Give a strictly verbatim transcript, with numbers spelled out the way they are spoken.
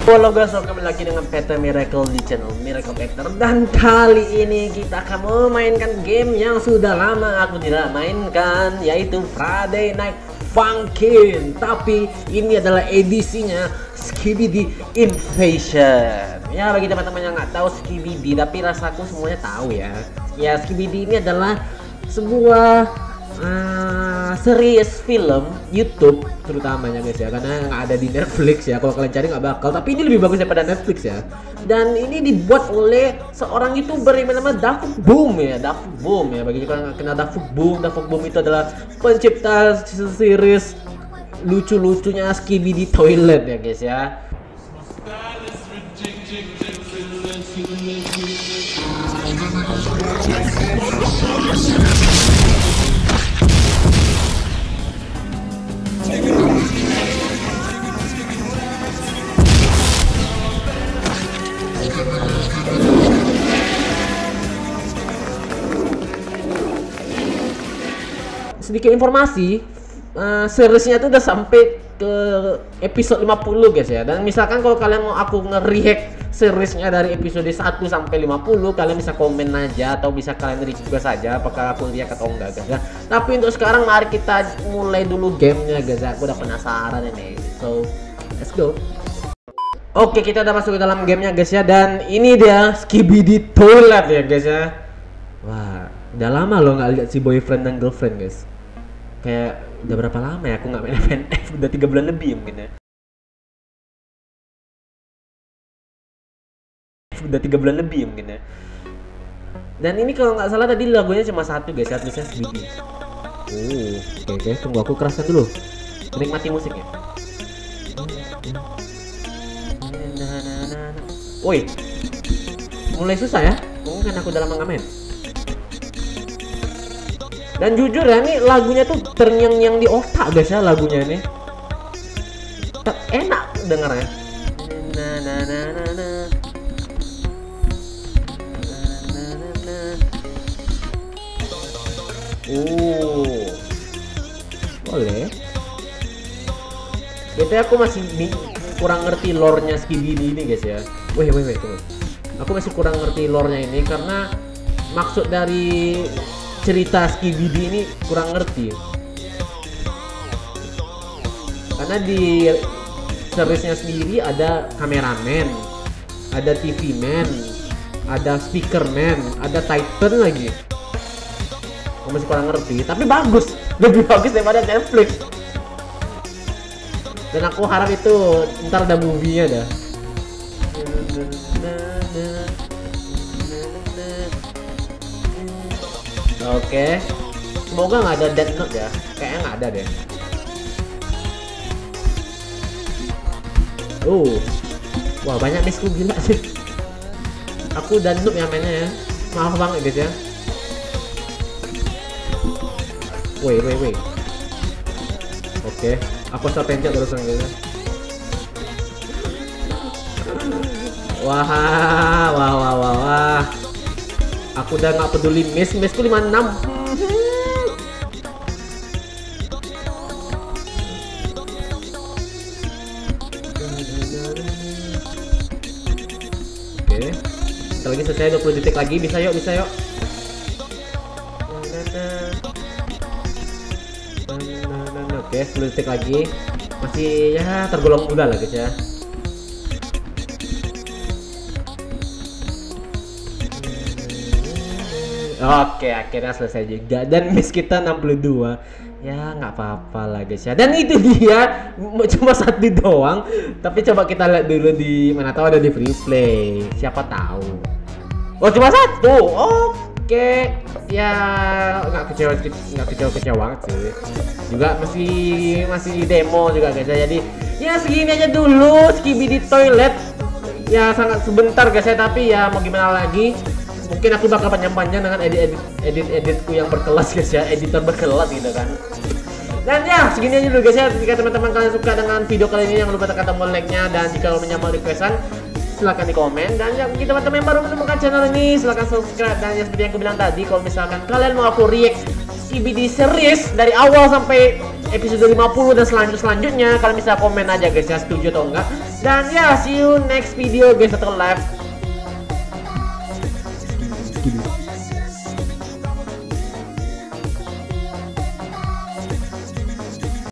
Halo guys, kembali lagi dengan Peter Miracle di channel Miracle Peter. Dan kali ini kita akan memainkan game yang sudah lama aku tidak mainkan, yaitu Friday Night Funkin'. Tapi ini adalah edisinya Skibidi Invasion. Ya, bagi teman-teman yang nggak tahu Skibidi, tapi rasaku semuanya tahu ya. Ya, Skibidi ini adalah sebuah uh, series film YouTube terutamanya guys ya, karena nggak ada di Netflix ya. Kalau kalian cari nggak bakal, tapi ini lebih bagus daripada Netflix ya. Dan ini dibuat oleh seorang YouTuber yang bernama Dafuk Boom ya. Dafuk Boom ya, bagi kalian nggak kenal Dafuk Boom, Dafuk Boom itu adalah pencipta series lucu-lucunya Skibidi Toilet ya guys ya. Sedikit informasi, uh, seriesnya tuh udah sampai ke episode lima puluh guys ya. Dan misalkan kalau kalian mau aku nge-react seriesnya dari episode satu sampai lima puluh, kalian bisa komen aja atau bisa kalian react juga saja apakah aku react atau enggak guys ya. Tapi untuk sekarang mari kita mulai dulu gamenya guys ya. Aku udah penasaran ini. So, let's go. Oke, kita udah masuk ke dalam gamenya guys ya. Dan ini dia Skibidi Toilet ya guys ya. Wah, udah lama loh nggak lihat si boyfriend dan girlfriend guys. Kayak udah berapa lama ya aku nggak main F N F, udah tiga bulan lebih mungkin ya. Udah tiga bulan lebih mungkin ya. Dan ini kalau nggak salah tadi lagunya cuma satu guys ya, tulisnya Skibidi. Oh, oke okay, guys, tunggu aku keraskan dulu. Menikmati musiknya. Woi, mulai susah ya. Mungkin aku dalam mengamen. Dan jujur ya, nih lagunya tuh terngiang-ngiang di otak guys ya, lagunya ini enak dengarnya. Na na na na na. Oh, boleh. Gitu aku masih kurang ngerti lore-nya Skibidi ini guys ya. Weh weh weh tunggu. Aku masih kurang ngerti lore-nya ini karena maksud dari cerita Skibidi ini kurang ngerti. Karena di seriesnya sendiri ada kameramen, ada T V man, ada speaker man, ada Titan lagi. Aku masih kurang ngerti, tapi bagus, lebih bagus daripada Netflix. Dan aku harap itu ntar ada movie-nya dah. Oke, okay. Semoga nggak ada Death Note ya, kayaknya nggak ada deh. Oh, wah banyak misku gila sih. Aku dan noob yang mainnya ya, maaf banget guys ya. Woi woi woi. Oke, aku start pencet terus gitu. Wah wah wah wah wah. Aku udah nggak peduli miss, missku lima puluh enam. Oke, kita lagi selesai, dua puluh detik lagi, bisa yuk, bisa yuk. Oke, sepuluh detik lagi, masih ya tergolong mudah lah guys ya. Oke, akhirnya selesai juga. Dan miss kita enam puluh dua. Ya nggak apa-apa lah guys ya. Dan itu dia, cuma satu doang. Tapi coba kita lihat dulu di mana tahu ada di free play. Siapa tahu. Oh cuma satu. Oke. Ya nggak kecewa, nggak kecewa kecewa banget sih. Juga masih masih demo juga guys ya. Jadi ya segini aja dulu Skibidi Toilet. Ya sangat sebentar guys ya. Tapi ya mau gimana lagi. Mungkin aku bakal panjang-panjang dengan edit-edit edit-editku yang berkelas guys ya, editor berkelas gitu kan. Dan ya segini aja dulu guys ya. Jika teman-teman kalian suka dengan video kali ini, jangan lupa tekan tombol like-nya. Dan jika kalian mau requestan, silahkan di komen. Dan ya bagi teman-teman yang baru menemukan channel ini, silahkan subscribe. Dan ya seperti yang aku bilang tadi, kalau misalkan kalian mau aku react Skibidi series dari awal sampai episode lima puluh dan selanjut selanjutnya. Kalian bisa komen aja guys ya, setuju atau enggak. Dan ya, see you next video guys atau live.